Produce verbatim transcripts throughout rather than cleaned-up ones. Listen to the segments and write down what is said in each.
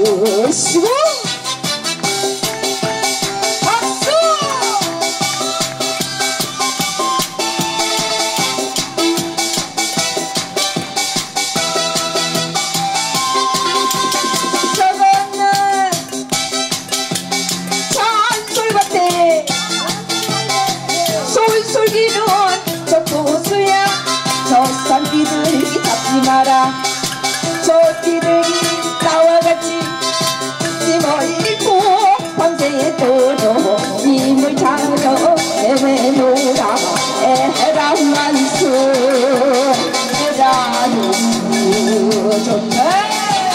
드시고 박수! 저거는 잔솔밭에 솔솔기는 저 고수야. 저 산비둘기 잡지 마라. 저 비둘기 나와 같이 님을 잃고 밤새 떠도 님을 찾아 헤매노라. 에라만수 에라만수 좋네.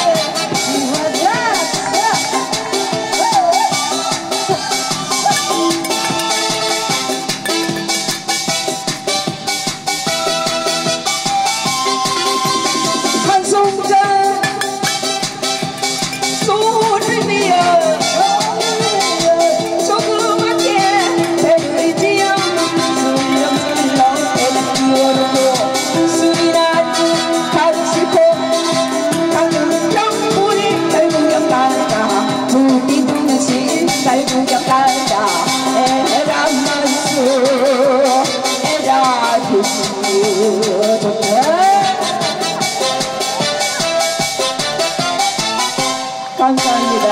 감사합니다.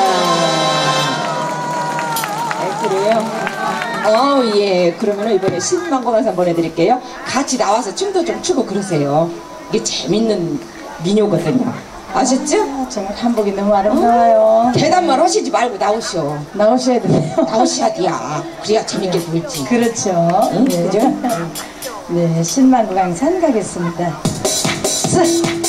네, 그래요. 어, 예. 그러면 이번에 신망고만사 한번 해드릴게요. 같이 나와서 춤도 좀 추고 그러세요. 이게 재밌는 민요거든요. 아셨죠? 아, 정말 한복이 너무 아름다워요. 어, 대답만 하시지 말고 나오셔. 나오셔야 돼요. 나오셔야 돼야. 그래야 재밌게 놀지. 그렇죠. 응? 네. 그죠? 네, 신망구강산 가겠습니다. 쓱.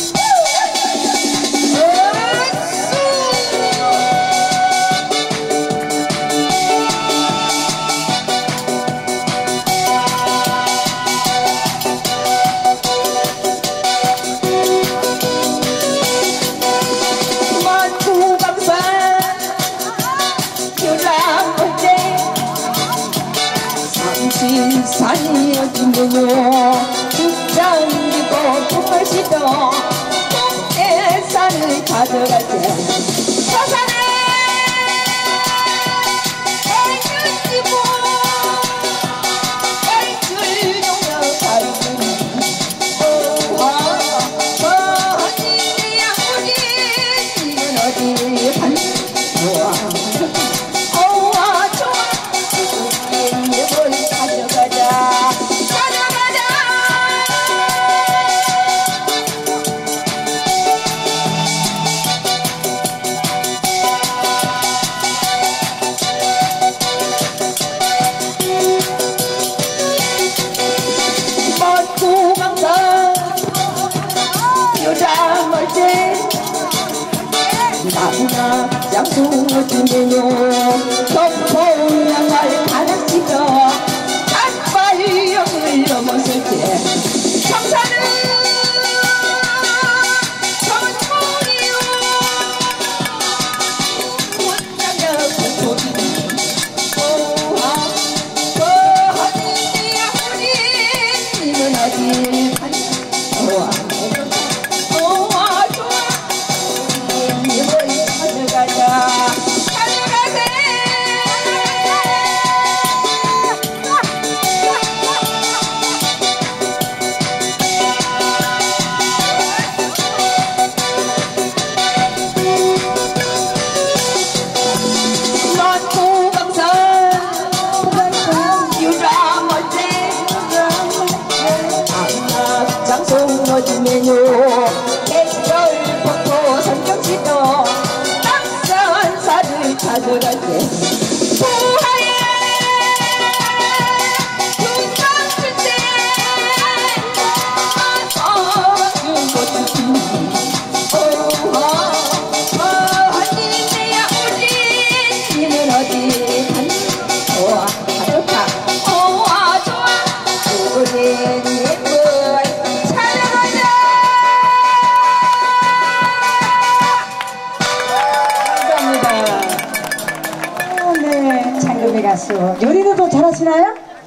산이어진대요. 국장이고 국물시도 내 산을 가져갈 때 저 산에 애주지고 애줄 용여 가르치는 오하 어디야 우리 이는 어디 간 좋아 오와 좋아 우리 뭘 가져가자. 나무나 약속해주네요. 덕포 양말 가르치며 한발령을 넘었을 때 청산은 전통이요. 원장여 고토리 오하 어디야 우리 님은 어디 가냐. 오하 오하 좋아 님을 가져가자. 계절 폭포 선경지도 낙산사를 찾아갈 때 부하에 눈감을 때 어준 곳은 오하 어디야 우리 님은 어디 갔니. 오하 좋다 오하 좋아 우리 님은 가수 요리도 더 잘하시나요?